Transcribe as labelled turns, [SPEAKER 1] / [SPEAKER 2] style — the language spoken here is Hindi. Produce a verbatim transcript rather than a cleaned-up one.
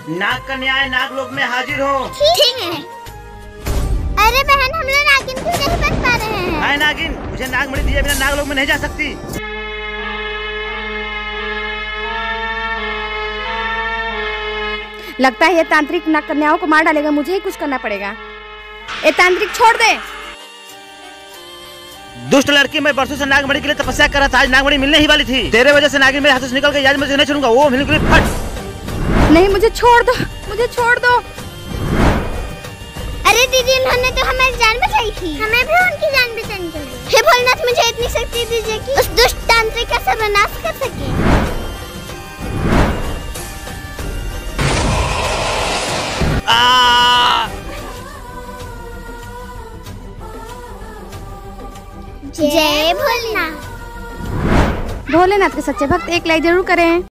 [SPEAKER 1] नाग कन्याएं नाग लोक में हाजिर हो।
[SPEAKER 2] ठीक है। अरे बहन, हम लोग नागिन क्यों नहीं बन पा रहे हैं?
[SPEAKER 1] हाय नागिन, मुझे नागमणि दिए बिना नाग लोक में नहीं जा सकती।
[SPEAKER 3] लगता है ये तांत्रिक नाग कन्याओं को मार डालेगा, मुझे ही कुछ करना पड़ेगा। ए तांत्रिक छोड़ दे।
[SPEAKER 1] दुष्ट लड़की, मैं बरसों से नागमणि के लिए तपस्या कर रहा था, आज नागमणि मिलने ही वाली थी। तेरे वजह से नागिन मेरे हाथों से निकल गई, आज मैं तुझे नहीं छोड़ूंगा। वो मिल गई, फट।
[SPEAKER 3] नहीं, मुझे छोड़ दो, मुझे छोड़ दो।
[SPEAKER 2] अरे दीदी, उन्होंने तो हमारी जान बचाई थी, हमें भी उनकी जान बचानी चाहिए। हे भोलेनाथ, मुझे इतनी शक्ति दीजिए कि उस दुष्ट तांत्रिक का सर्वनाश कर सके।
[SPEAKER 1] आ!
[SPEAKER 2] जय भोलेनाथ।
[SPEAKER 3] भोलेनाथ के सच्चे भक्त एक लाइक जरूर करें।